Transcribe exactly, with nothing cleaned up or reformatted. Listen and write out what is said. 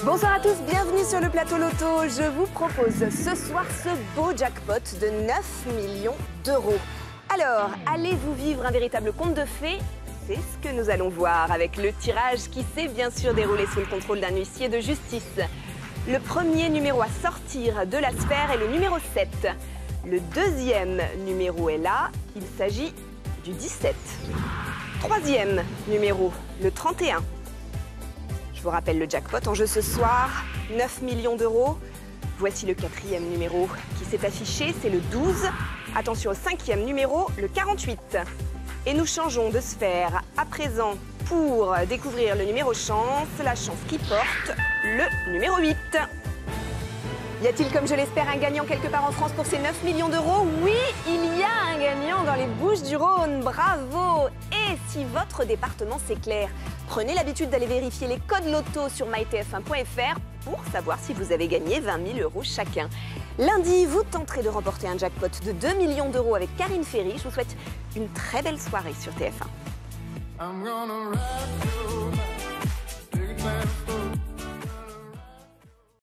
Bonsoir à tous, bienvenue sur le plateau Loto. Je vous propose ce soir ce beau jackpot de neuf millions d'euros. Alors, allez-vous vivre un véritable conte de fées? C'est ce que nous allons voir avec le tirage qui s'est bien sûr déroulé sous le contrôle d'un huissier de justice. Le premier numéro à sortir de la sphère est le numéro sept. Le deuxième numéro est là, il s'agit du dix-sept. Troisième numéro, le trente et un. Je vous rappelle le jackpot en jeu ce soir, neuf millions d'euros. Voici le quatrième numéro qui s'est affiché, c'est le douze. Attention au cinquième numéro, le quarante-huit. Et nous changeons de sphère à présent pour découvrir le numéro chance, la chance qui porte le numéro huit. Y a-t-il, comme je l'espère, un gagnant quelque part en France pour ces neuf millions d'euros? Oui, il y a un gagnant dans les Bouches-du-Rhône, bravo! Et si votre département s'éclaire, prenez l'habitude d'aller vérifier les codes loto sur my t f un point f r pour savoir si vous avez gagné vingt mille euros chacun. Lundi, vous tenterez de remporter un jackpot de deux millions d'euros avec Karine Ferry. Je vous souhaite une très belle soirée sur T F un.